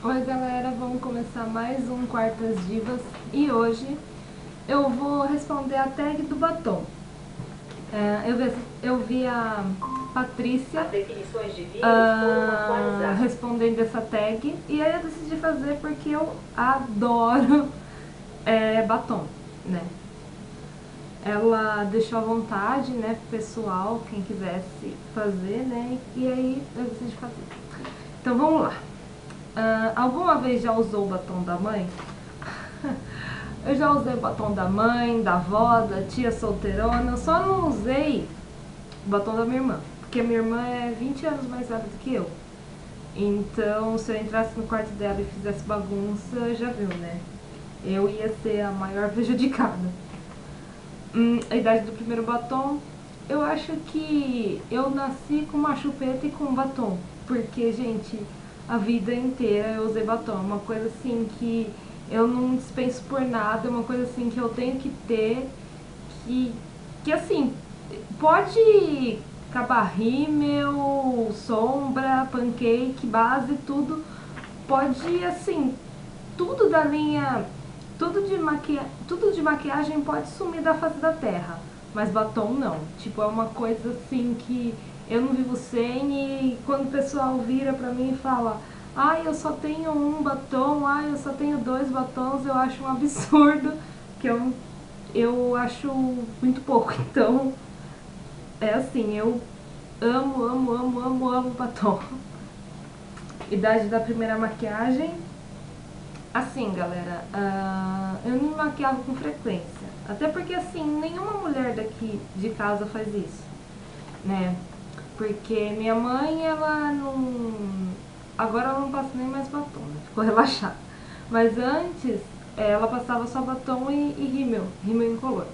Oi galera, vamos começar mais um Quartas Divas e hoje eu vou responder a tag do batom. Eu vi a Patrícia As definições de vírus foram atualizadas. respondendo essa tag e aí eu decidi fazer porque eu adoro batom, né? Ela deixou à vontade, né, pro pessoal, quem quisesse fazer, né, e aí eu decidi fazer. Então vamos lá. Alguma vez já usou o batom da mãe? Eu já usei o batom da mãe, da avó, da tia solteirona. Eu só não usei o batom da minha irmã, porque a minha irmã é 20 anos mais velha do que eu. Então, se eu entrasse no quarto dela e fizesse bagunça, já viu, né? Eu ia ser a maior prejudicada. A idade do primeiro batom, eu acho que eu nasci com uma chupeta e com um batom. Porque, gente, a vida inteira eu usei batom. É uma coisa assim que eu não dispenso por nada, é uma coisa assim que eu tenho que ter, que, que assim, pode acabar rímel, sombra, pancake, base, tudo. Pode, assim, tudo da linha, tudo de maquiagem pode sumir da face da terra, mas batom não. Tipo, é uma coisa assim que eu não vivo sem e quando o pessoal vira pra mim e fala ai, eu só tenho um batom, ai, eu só tenho dois batons, eu acho um absurdo, que eu acho muito pouco. Então, é assim, eu amo, amo, amo, amo, amo batom. Idade da primeira maquiagem, assim, galera, eu não me maquiava com frequência. Até porque, assim, nenhuma mulher daqui de casa faz isso, né? Porque minha mãe, ela não... Agora ela não passa nem mais batom, né? Ficou relaxada. Mas antes, ela passava só batom e rímel incolor.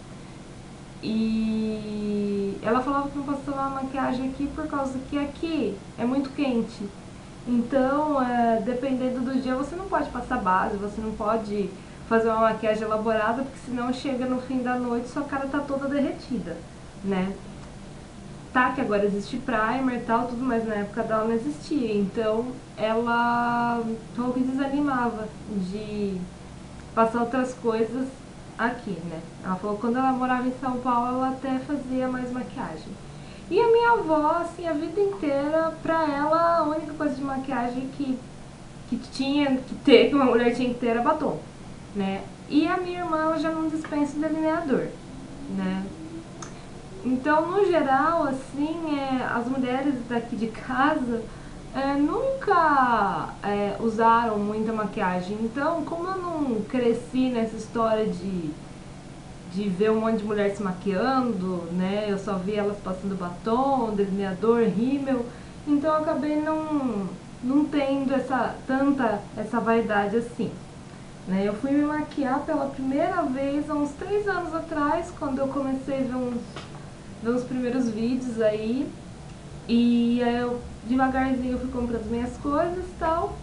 E ela falava que não passava maquiagem aqui por causa que aqui é muito quente. Então, dependendo do dia, você não pode passar base, você não pode fazer uma maquiagem elaborada, porque senão chega no fim da noite e sua cara tá toda derretida, né? Tá, que agora existe primer e tal, tudo, mas na época dela não existia. Então, ela falou que desanimava de passar outras coisas aqui, né? Ela falou que quando ela morava em São Paulo, ela até fazia mais maquiagem. E a minha avó, assim, a vida inteira, pra ela, a única coisa de maquiagem que tinha que ter, que uma mulher tinha que ter, era batom, né? E a minha irmã, ela já não dispensa o delineador, né? Então, no geral, assim, as mulheres daqui de casa nunca usaram muita maquiagem. Então, como eu não cresci nessa história de ver um monte de mulher se maquiando, né? Eu só vi elas passando batom, delineador, rímel. Então, eu acabei não tendo essa vaidade assim. Né? Eu fui me maquiar pela primeira vez há uns 3 anos atrás, quando eu comecei a ver uns primeiros vídeos aí. E aí eu devagarzinho eu fui comprando minhas coisas e tal.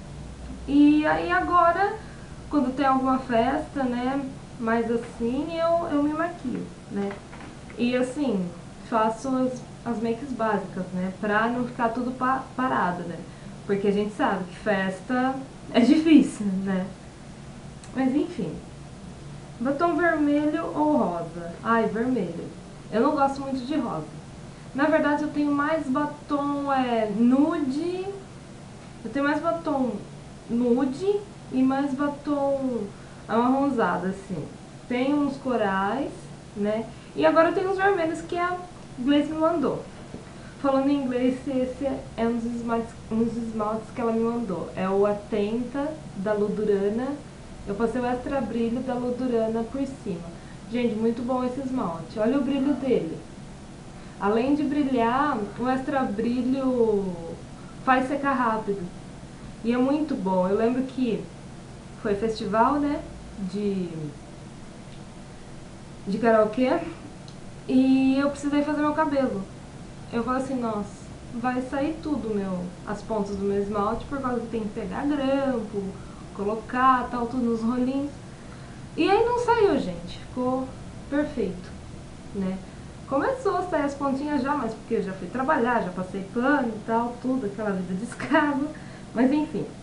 E aí agora, quando tem alguma festa, né, mais assim, eu me maquio, né. E assim, faço as makes básicas, né, pra não ficar tudo parado, né. Porque a gente sabe que festa é difícil, né. Mas enfim, batom vermelho ou rosa? Ai, vermelho. Eu não gosto muito de rosa. Na verdade, eu tenho mais batom nude. Eu tenho mais batom nude e mais batom amarronzado, assim. Tem uns corais, né? E agora eu tenho uns vermelhos que a Gleice me mandou. Falando em inglês, esse é um dos esmaltes que ela me mandou. É o Atenta, da Ludurana. Eu passei o extra brilho da Ludurana por cima. Gente, muito bom esse esmalte. Olha o brilho dele. Além de brilhar, o extra brilho faz secar rápido. E é muito bom. Eu lembro que foi festival, né? De, de karaokê. E eu precisei fazer meu cabelo. Eu falei assim, nossa, vai sair tudo as pontas do meu esmalte, por causa que tem que pegar grampo, colocar, tal, tudo nos rolinhos. E aí não saiu, gente. Ficou perfeito, né? Começou a sair as pontinhas já, mas porque eu já fui trabalhar, já passei pano e tal, tudo, aquela vida de escravo. Mas enfim.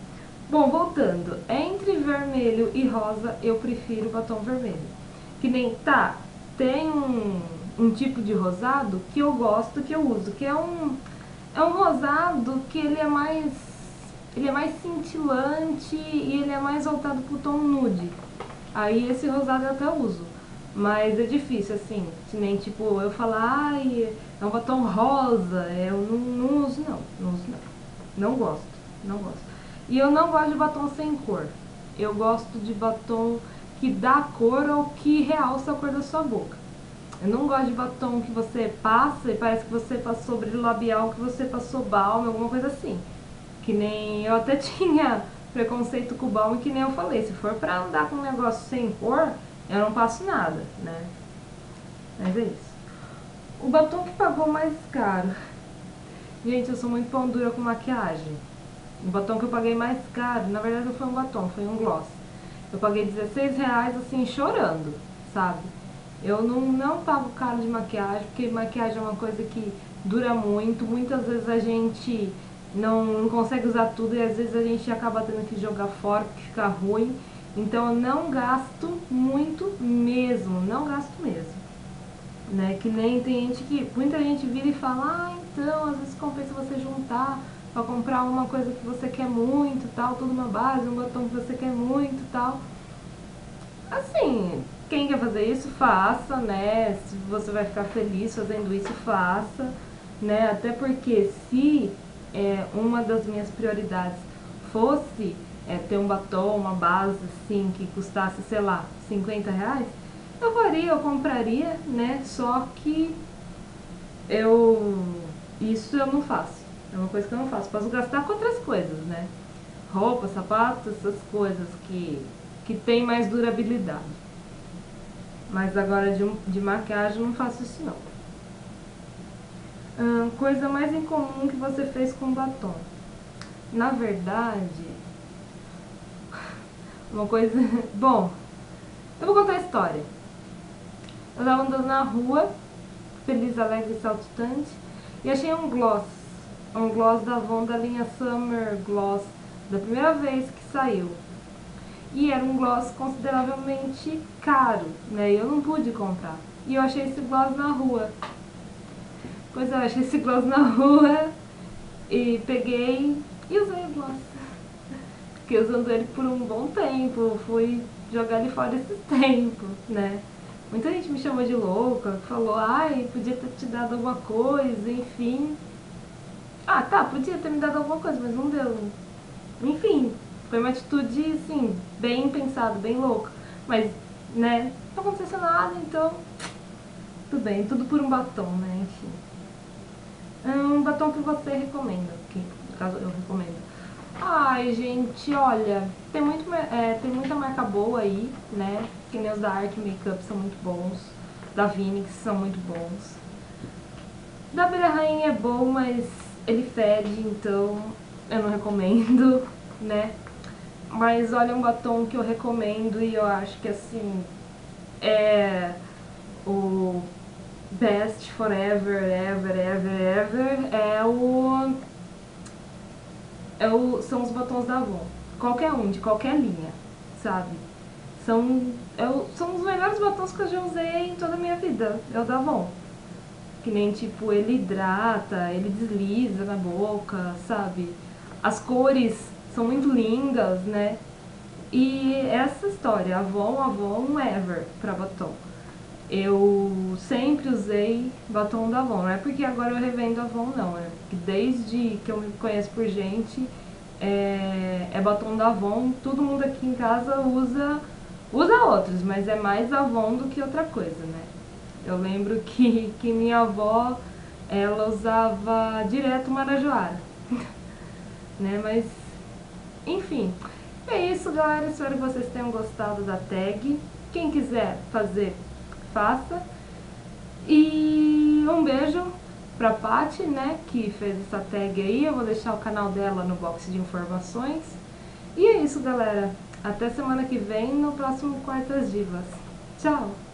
Bom, voltando, entre vermelho e rosa, eu prefiro batom vermelho. Que nem, tá, tem um tipo de rosado que eu gosto, que eu uso, que é um rosado que ele é mais cintilante e ele é mais voltado pro tom nude. Aí esse rosado eu até uso. Mas é difícil, assim, que nem tipo, eu falar, ai, é um batom rosa, eu não uso não, não uso não. Não gosto, não gosto. E eu não gosto de batom sem cor. Eu gosto de batom que dá cor ou que realça a cor da sua boca. Eu não gosto de batom que você passa e parece que você passou brilho labial, que você passou balme, alguma coisa assim. Que nem eu até tinha preconceito com o balme, que nem eu falei, se for pra andar com um negócio sem cor, eu não passo nada, né? Mas é isso. O batom que pagou mais caro. Gente, eu sou muito pão dura com maquiagem. O batom que eu paguei mais caro, na verdade não foi um batom, foi um gloss. Eu paguei R$ 16 assim, chorando, sabe? Eu não pago caro de maquiagem, porque maquiagem é uma coisa que dura muito. Muitas vezes a gente não consegue usar tudo e às vezes a gente acaba tendo que jogar fora porque fica ruim. Então eu não gasto muito mesmo, não gasto mesmo. Né? Que nem tem gente que, muita gente vira e fala, ah, então às vezes compensa você juntar pra comprar uma coisa que você quer muito, tal, tudo uma base, um batom que você quer muito, tal. Assim, quem quer fazer isso, faça, né? Se você vai ficar feliz fazendo isso, faça, né? Até porque se uma das minhas prioridades fosse ter um batom, uma base, assim, que custasse, sei lá, R$ 50, eu faria, eu compraria, né? Só que isso eu não faço. É uma coisa que eu não faço. Posso gastar com outras coisas, né? Roupa, sapato, essas coisas que tem mais durabilidade. Mas agora de maquiagem eu não faço isso não. Coisa mais incomum que você fez com batom. Na verdade, uma coisa... Bom, eu vou contar a história. Eu tava andando na rua, feliz, alegre e saltitante, e achei um gloss. Um gloss da Avon da linha Summer Gloss, da primeira vez que saiu. E era um gloss consideravelmente caro, né? E eu não pude comprar. E eu achei esse gloss na rua. Pois é, eu achei esse gloss na rua e peguei e usei o gloss. Fiquei usando ele por um bom tempo, fui jogar ele fora esses tempos, né? Muita gente me chamou de louca, falou, ai, podia ter te dado alguma coisa, enfim. Ah, tá, podia ter me dado alguma coisa, mas não deu. Enfim, foi uma atitude, assim, bem pensada, bem louca. Mas, né, não aconteceu nada, então tudo bem, tudo por um batom, né, enfim. Um batom que você recomenda, que no caso eu recomendo. Ai, gente, olha, tem muita marca boa aí, né? Que nem os da Arc Makeup são muito bons, da Vinix são muito bons. Da Abelha Rainha é bom, mas ele fede, então eu não recomendo, né? Mas olha, um batom que eu recomendo e eu acho que assim é o best forever, ever, ever, ever são os batons da Avon. Qualquer um, de qualquer linha, sabe? São os melhores batons que eu já usei em toda a minha vida. É o da Avon. Que nem, tipo, ele hidrata, ele desliza na boca, sabe? As cores são muito lindas, né? E essa história, Avon, Avon, ever, pra batom. Eu sempre usei batom da Avon, não é porque agora eu revendo Avon não, é porque desde que eu me conheço por gente, é batom da Avon, todo mundo aqui em casa usa outros, mas é mais Avon do que outra coisa, né? Eu lembro que minha avó, ela usava direto Marajoara, né? Mas, enfim, é isso, galera. Espero que vocês tenham gostado da tag. Quem quiser fazer, faça. E um beijo pra Paty, né, que fez essa tag aí. Eu vou deixar o canal dela no box de informações. E é isso, galera. Até semana que vem no próximo Quartas Divas. Tchau!